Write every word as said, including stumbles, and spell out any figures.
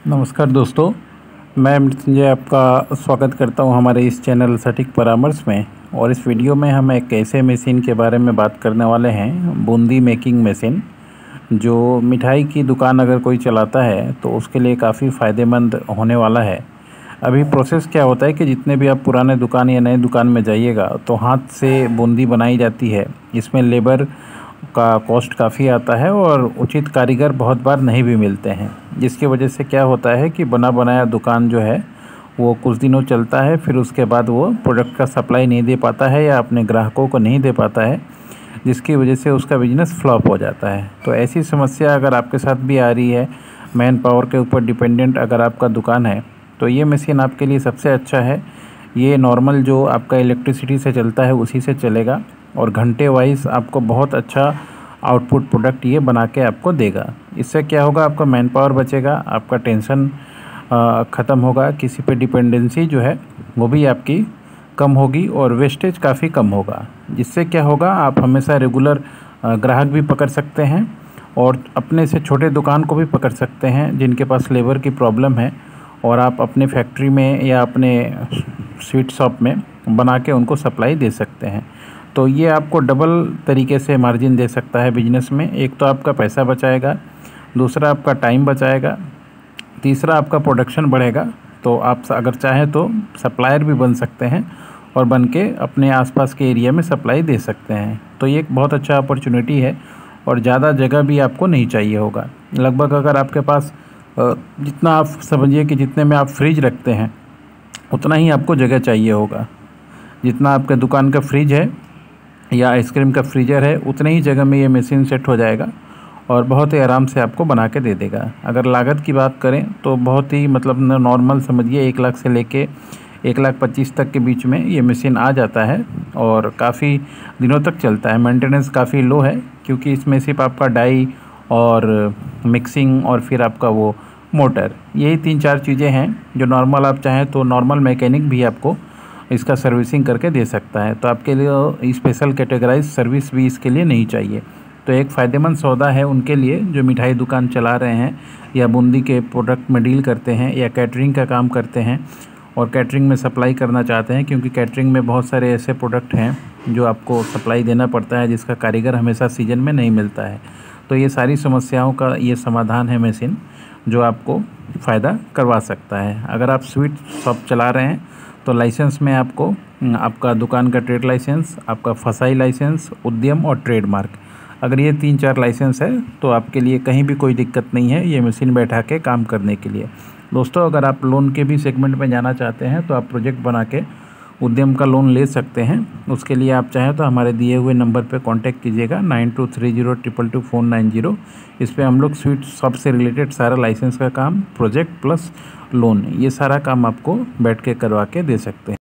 नमस्कार दोस्तों, मैं मृत्युंजय आपका स्वागत करता हूं हमारे इस चैनल सटीक परामर्श में। और इस वीडियो में हम एक ऐसे मशीन के बारे में बात करने वाले हैं, बूंदी मेकिंग मशीन, जो मिठाई की दुकान अगर कोई चलाता है तो उसके लिए काफ़ी फ़ायदेमंद होने वाला है। अभी प्रोसेस क्या होता है कि जितने भी आप पुराने दुकान या नए दुकान में जाइएगा तो हाथ से बूंदी बनाई जाती है। इसमें लेबर का कॉस्ट काफ़ी आता है और उचित कारीगर बहुत बार नहीं भी मिलते हैं, जिसकी वजह से क्या होता है कि बना बनाया दुकान जो है वो कुछ दिनों चलता है, फिर उसके बाद वो प्रोडक्ट का सप्लाई नहीं दे पाता है या अपने ग्राहकों को नहीं दे पाता है, जिसकी वजह से उसका बिजनेस फ्लॉप हो जाता है। तो ऐसी समस्या अगर आपके साथ भी आ रही है, मैन पावर के ऊपर डिपेंडेंट अगर आपका दुकान है, तो ये मशीन आपके लिए सबसे अच्छा है। ये नॉर्मल जो आपका इलेक्ट्रिसिटी से चलता है उसी से चलेगा और घंटे वाइज आपको बहुत अच्छा आउटपुट प्रोडक्ट ये बना के आपको देगा। इससे क्या होगा, आपका मैन पावर बचेगा, आपका टेंशन ख़त्म होगा, किसी पे डिपेंडेंसी जो है वो भी आपकी कम होगी और वेस्टेज काफ़ी कम होगा। जिससे क्या होगा, आप हमेशा रेगुलर ग्राहक भी पकड़ सकते हैं और अपने से छोटे दुकान को भी पकड़ सकते हैं जिनके पास लेबर की प्रॉब्लम है, और आप अपने फैक्ट्री में या अपने स्वीट शॉप में बना के उनको सप्लाई दे सकते हैं। तो ये आपको डबल तरीके से मार्जिन दे सकता है बिजनेस में। एक तो आपका पैसा बचाएगा, दूसरा आपका टाइम बचाएगा, तीसरा आपका प्रोडक्शन बढ़ेगा। तो आप अगर चाहें तो सप्लायर भी बन सकते हैं और बन के अपने आसपास के एरिया में सप्लाई दे सकते हैं। तो ये एक बहुत अच्छा अपॉर्चुनिटी है और ज़्यादा जगह भी आपको नहीं चाहिए होगा। लगभग अगर आपके पास जितना आप समझिए कि जितने में आप फ्रिज रखते हैं उतना ही आपको जगह चाहिए होगा। जितना आपके दुकान का फ्रिज है या आइसक्रीम का फ्रीजर है, उतने ही जगह में ये मशीन सेट हो जाएगा और बहुत ही आराम से आपको बना के दे देगा। अगर लागत की बात करें तो बहुत ही मतलब नॉर्मल समझिए, एक लाख से लेके एक लाख पच्चीस तक के बीच में ये मशीन आ जाता है और काफ़ी दिनों तक चलता है। मेंटेनेंस काफ़ी लो है क्योंकि इसमें सिर्फ आपका डाई और मिक्सिंग और फिर आपका वो मोटर, यही तीन चार चीज़ें हैं जो नॉर्मल आप चाहें तो नॉर्मल मैकेनिक भी आपको इसका सर्विसिंग करके दे सकता है। तो आपके लिए स्पेशल कैटेगराइज सर्विस भी इसके लिए नहीं चाहिए। तो एक फ़ायदेमंद सौदा है उनके लिए जो मिठाई दुकान चला रहे हैं या बूंदी के प्रोडक्ट में डील करते हैं या कैटरिंग का काम करते हैं और कैटरिंग में सप्लाई करना चाहते हैं, क्योंकि कैटरिंग में बहुत सारे ऐसे प्रोडक्ट हैं जो आपको सप्लाई देना पड़ता है जिसका कारीगर हमेशा सीजन में नहीं मिलता है। तो ये सारी समस्याओं का ये समाधान है मशीन, जो आपको फ़ायदा करवा सकता है। अगर आप स्वीट शॉप चला रहे हैं तो लाइसेंस में आपको आपका दुकान का ट्रेड लाइसेंस, आपका फसाई लाइसेंस, उद्यम और ट्रेडमार्क, अगर ये तीन चार लाइसेंस है तो आपके लिए कहीं भी कोई दिक्कत नहीं है ये मशीन बैठा के काम करने के लिए। दोस्तों, अगर आप लोन के भी सेगमेंट में जाना चाहते हैं तो आप प्रोजेक्ट बना के उद्यम का लोन ले सकते हैं। उसके लिए आप चाहें तो हमारे दिए हुए नंबर पर कांटेक्ट कीजिएगा, nine two three zero triple two four nine zero. इस पर हम लोग स्वीट शॉप से रिलेटेड सारा लाइसेंस का काम, प्रोजेक्ट प्लस लोन, ये सारा काम आपको बैठ के करवा के दे सकते हैं।